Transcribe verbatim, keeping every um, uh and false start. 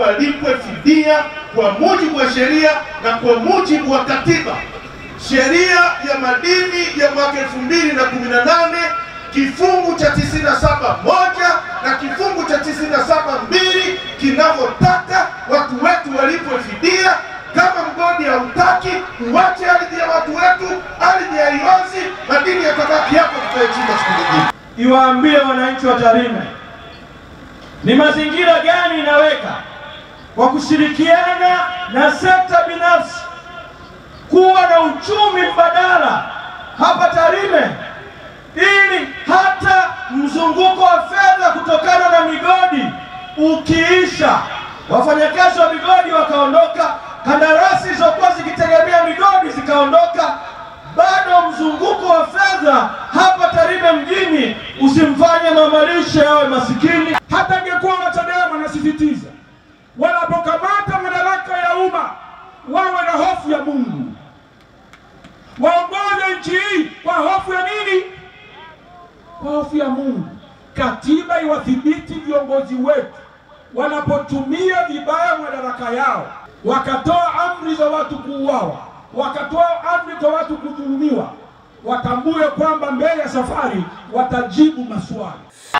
walipwe fidia kwa mujibu wa sheria na kwa mujibu wa katiba. Sheria ya madini ya mwaka elfu mbili na kumi na nane kifungu cha tisini na saba moja na kifungu cha tisini na saba mbili kinavyotaka watu wetu walipwe fidia. Kama mgodi hautaki, uache ardhi ya watu wetu, ardhi ya iozi, madini yatabaki hapo, tutayachimba siku nyingine. Iwaambie wananchi wa Tarime ni mazingira gani inaweka kwa kushirikiana na sekta binafsi kuwa na uchumi mbadala hapa Tarime, ili hata mzunguko wa fedha kutokana na migodi ukiisha, wafanyakazi wa migodi wakaondoka, kandarasi zilizokuwa zikitegemea migodi zikaondoka, bado mzunguko wa fedha hapa Tarime mjini usimfanye mamalishe yawe masikini. Hata ingekuwa Chadema, nasisitiza wanapokamata madaraka ya umma wawe na hofu ya Mungu, waongoze nchi hii kwa hofu ya nini? Kwa hofu ya Mungu. Katiba iwadhibiti viongozi wetu wanapotumia vibaya madaraka yao, wakatoa amri za watu kuuawa, wakatoa amri za watu kudhulumiwa, watambue kwamba mbele ya safari watajibu maswali.